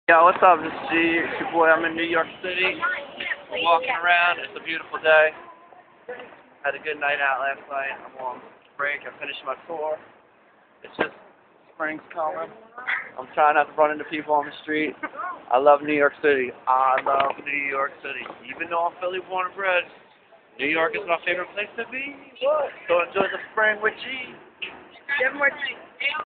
Yo, what's up? This is G. It's your boy. I'm in New York City. We're walking around. It's a beautiful day. Had a good night out last night. I'm on break. I finished my tour. It's just spring's coming. I'm trying not to run into people on the street. I love New York City. I love New York City. Even though I'm Philly born and bred, New York is my favorite place to be. So enjoy the spring with G.